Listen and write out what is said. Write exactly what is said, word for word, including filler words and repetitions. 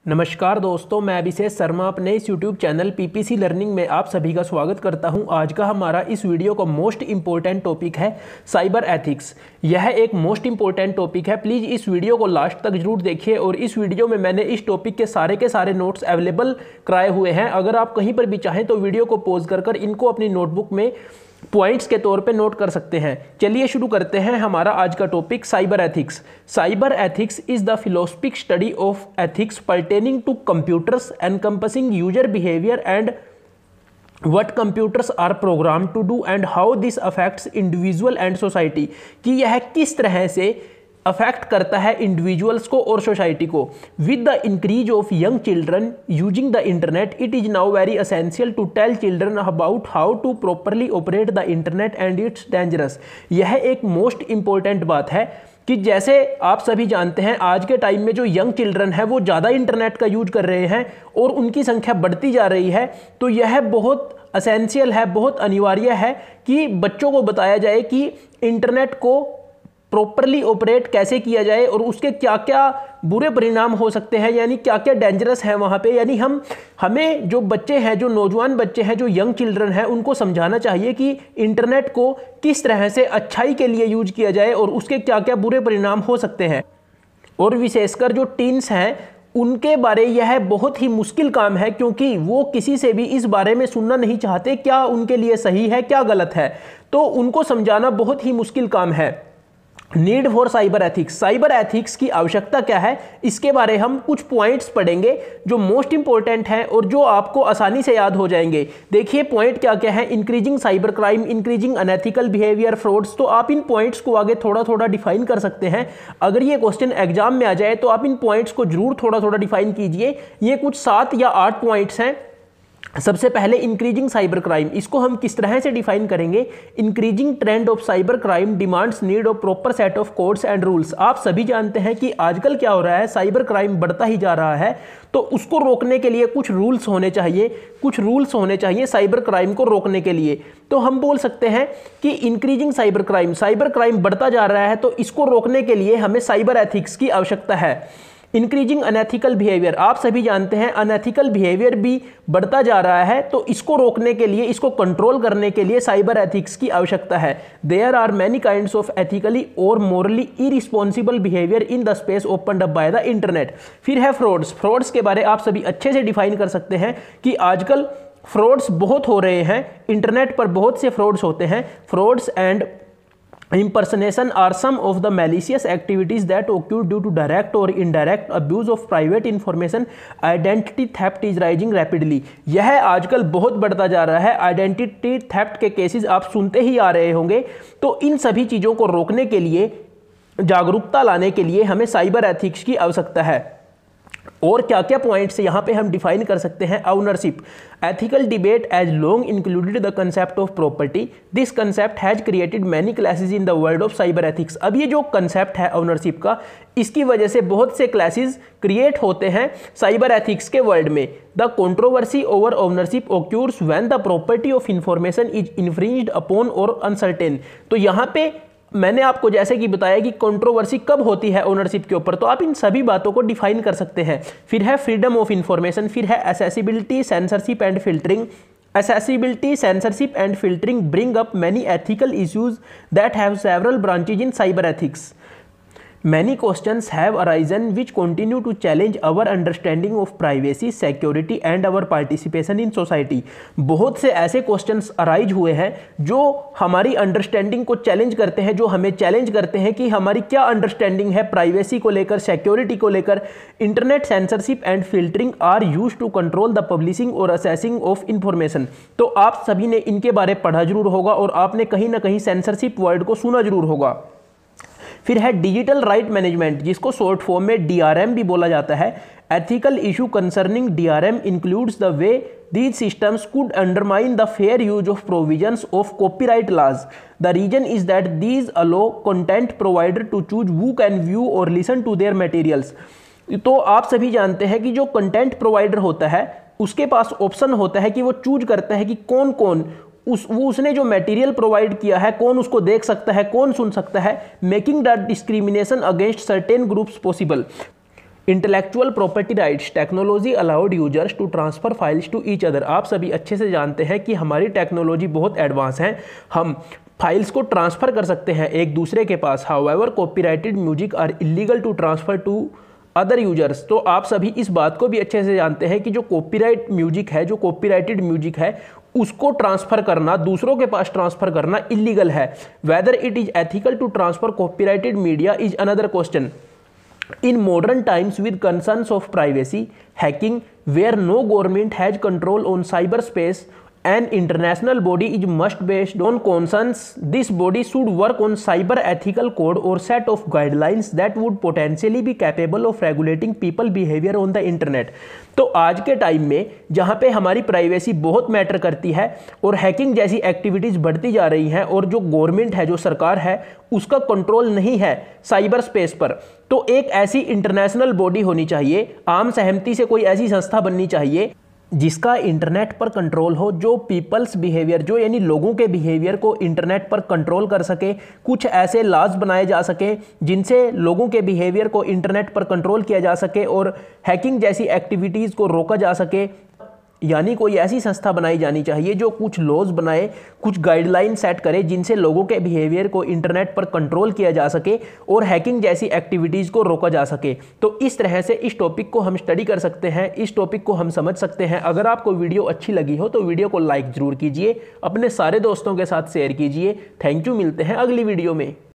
नमस्कार दोस्तों, मैं अभिषेक शर्मा अपने इस यूट्यूब चैनल पीपीसी लर्निंग में आप सभी का स्वागत करता हूं। आज का हमारा इस वीडियो का मोस्ट इम्पोर्टेंट टॉपिक है साइबर एथिक्स। यह एक मोस्ट इम्पोर्टेंट टॉपिक है, प्लीज़ इस वीडियो को लास्ट तक जरूर देखिए। और इस वीडियो में मैंने इस टॉपिक के सारे के सारे नोट्स अवेलेबल कराए हुए हैं। अगर आप कहीं पर भी चाहें तो वीडियो को पॉज कर कर इनको अपनी नोटबुक में पॉइंट्स के तौर पे नोट कर सकते हैं। चलिए शुरू करते हैं हमारा आज का topic cyber ethics. Cyber ethics is the philosophic study of ethics pertaining to computers encompassing user behaviour and what computers are programmed to do and how this affects individual and society। कि यह किस तरह से affect करता है individuals को और society को। With the increase of young children using the internet it is now very essential to tell children about how to properly operate the internet and its dangerous. यह एक मोस्ट इंपॉर्टेंट बात है कि जैसे आप सभी जानते हैं आज के टाइम में जो यंग चिल्ड्रन है वो ज़्यादा इंटरनेट का यूज कर रहे हैं और उनकी संख्या बढ़ती जा रही है। तो यह बहुत असेंशियल है, बहुत अनिवार्य है कि बच्चों को बताया जाए कि इंटरनेट को प्रॉपरली ऑपरेट कैसे किया जाए और उसके क्या क्या बुरे परिणाम हो सकते हैं, यानी क्या क्या डेंजरस है वहाँ पे। यानी हम हमें जो बच्चे हैं, जो नौजवान बच्चे हैं, जो यंग चिल्ड्रन हैं, उनको समझाना चाहिए कि इंटरनेट को किस तरह से अच्छाई के लिए यूज किया जाए और उसके क्या क्या बुरे परिणाम हो सकते हैं। और विशेषकर जो टीन्स हैं उनके बारे यह बहुत ही मुश्किल काम है, क्योंकि वो किसी से भी इस बारे में सुनना नहीं चाहते क्या उनके लिए सही है क्या गलत है। तो उनको समझाना बहुत ही मुश्किल काम है। Need for cyber ethics. Cyber ethics की आवश्यकता क्या है, इसके बारे हम कुछ पॉइंट्स पढ़ेंगे जो मोस्ट इंपॉर्टेंट हैं और जो आपको आसानी से याद हो जाएंगे। देखिए पॉइंट क्या क्या है। Increasing cyber crime, increasing unethical behaviour, frauds. तो आप इन पॉइंट्स को आगे थोड़ा थोड़ा डिफाइन कर सकते हैं। अगर ये क्वेश्चन एग्जाम में आ जाए तो आप इन पॉइंट्स को जरूर थोड़ा थोड़ा डिफाइन कीजिए। ये कुछ सात या आठ पॉइंट्स हैं। सबसे पहले इंक्रीजिंग साइबर क्राइम, इसको हम किस तरह से डिफाइन करेंगे। Increasing trend of cyber crime demands need of proper set of codes and rules. आप सभी जानते हैं कि आजकल क्या हो रहा है, साइबर क्राइम बढ़ता ही जा रहा है, तो उसको रोकने के लिए कुछ रूल्स होने चाहिए, कुछ रूल्स होने चाहिए साइबर क्राइम को रोकने के लिए। तो हम बोल सकते हैं कि increasing cyber crime, cyber crime बढ़ता जा रहा है, तो इसको रोकने के लिए हमें साइबर एथिक्स की आवश्यकता है। इंक्रीजिंग अनएथिकल बिहेवियर, आप सभी जानते हैं अनएथिकल बिहेवियर भी बढ़ता जा रहा है, तो इसको रोकने के लिए, इसको कंट्रोल करने के लिए साइबर एथिक्स की आवश्यकता है। There are many kinds of ethically और morally irresponsible behaviour in the space opened up by the internet. फिर है फ्रॉड्स। फ्रॉड्स के बारे आप सभी अच्छे से डिफाइन कर सकते हैं कि आजकल फ्रॉड्स बहुत हो रहे हैं, इंटरनेट पर बहुत से फ्रॉड्स होते हैं। Frauds and impersonation are some of the malicious activities that occur due to direct or indirect abuse of private information. Identity theft is rising rapidly। यह आजकल बहुत बढ़ता जा रहा है। आइडेंटिटी थेफ्ट के केसेस आप सुनते ही आ रहे होंगे। तो इन सभी चीज़ों को रोकने के लिए, जागरूकता लाने के लिए हमें साइबर एथिक्स की आवश्यकता है। और क्या क्या पॉइंट्स यहाँ पे हम डिफाइन कर सकते हैं। Ownership. Ethical debate as long included the concept of property. This concept has created many classes in the world of cyber ethics. अब ये जो कंसेप्ट है ओनरशिप का, इसकी वजह से बहुत से क्लासेस क्रिएट होते हैं साइबर एथिक्स के वर्ल्ड में। The controversy over ownership occurs when the property of information is infringed upon और अनसर्टेन। तो यहाँ पे मैंने आपको जैसे कि बताया कि कंट्रोवर्सी कब होती है ओनरशिप के ऊपर, तो आप इन सभी बातों को डिफाइन कर सकते हैं। फिर है फ्रीडम ऑफ इंफॉर्मेशन, फिर है accessibility, censorship and filtering. Accessibility, censorship and filtering bring up many ethical issues that have several branches in cyber ethics. Many questions have arisen which continue to challenge our understanding of privacy, security and our participation in society। बहुत से ऐसे questions arise हुए हैं जो हमारी understanding को challenge करते हैं, जो हमें चैलेंज करते हैं कि हमारी क्या अंडरस्टैंडिंग है प्राइवेसी को लेकर, सिक्योरिटी को लेकर। Internet censorship and filtering are used to control the publishing और असेसिंग ऑफ इंफॉर्मेशन। तो आप सभी ने इनके बारे पढ़ा जरूर होगा और आपने कहीं ना कहीं सेंसरशिप वर्ड को सुना जरूर होगा। फिर है डिजिटल राइट मैनेजमेंट, जिसको शॉर्ट फॉर्म में डीआरएम भी बोला जाता है। Ethical issue concerning DRM includes the way these systems could undermine the fair use of provisions of copyright laws. The reason is that these allow content provider to choose who can view or listen to their materials। तो आप सभी जानते हैं कि जो content provider होता है उसके पास ऑप्शन होता है कि वो चूज करता है कि कौन कौन उस वो उसने जो मटेरियल प्रोवाइड किया है कौन उसको देख सकता है, कौन सुन सकता है। Making the discrimination against certain groups possible. Intellectual property rights technology allowed users to transfer files to each other. आप सभी अच्छे से जानते हैं कि हमारी टेक्नोलॉजी बहुत एडवांस है, हम फाइल्स को ट्रांसफ़र कर सकते हैं एक दूसरे के पास। However copyrighted music are illegal to transfer to other users. तो आप सभी इस बात को भी अच्छे से जानते हैं कि जो कॉपीराइट म्यूजिक है, जो कॉपीराइटेड म्यूजिक है, उसको ट्रांसफ़र करना, दूसरों के पास ट्रांसफ़र करना इलीगल है। Whether it is ethical to transfer copyrighted media is another question. In modern times with concerns of privacy, hacking, where no government has control on cyberspace, an international body is must based on concerns. This body should work on cyber ethical code or set of guidelines that would potentially be capable of regulating people behavior on the internet. तो आज के time में जहाँ पे हमारी privacy बहुत matter करती है और हैकिंग जैसी एक्टिविटीज़ बढ़ती जा रही हैं और जो गवर्नमेंट है, जो सरकार है, उसका कंट्रोल नहीं है साइबर स्पेस पर, तो एक ऐसी इंटरनेशनल बॉडी होनी चाहिए, आम सहमति से कोई ऐसी संस्था बननी चाहिए जिसका इंटरनेट पर कंट्रोल हो, जो पीपल्स बिहेवियर, जो यानी लोगों के बिहेवियर को इंटरनेट पर कंट्रोल कर सके। कुछ ऐसे लॉज बनाए जा सके जिनसे लोगों के बिहेवियर को इंटरनेट पर कंट्रोल किया जा सके और हैकिंग जैसी एक्टिविटीज़ को रोका जा सके। यानी कोई ऐसी संस्था बनाई जानी चाहिए जो कुछ लॉज बनाए, कुछ गाइडलाइन सेट करे जिनसे लोगों के बिहेवियर को इंटरनेट पर कंट्रोल किया जा सके और हैकिंग जैसी एक्टिविटीज़ को रोका जा सके। तो इस तरह से इस टॉपिक को हम स्टडी कर सकते हैं, इस टॉपिक को हम समझ सकते हैं। अगर आपको वीडियो अच्छी लगी हो तो वीडियो को लाइक ज़रूर कीजिए, अपने सारे दोस्तों के साथ शेयर कीजिए। थैंक यू, मिलते हैं अगली वीडियो में।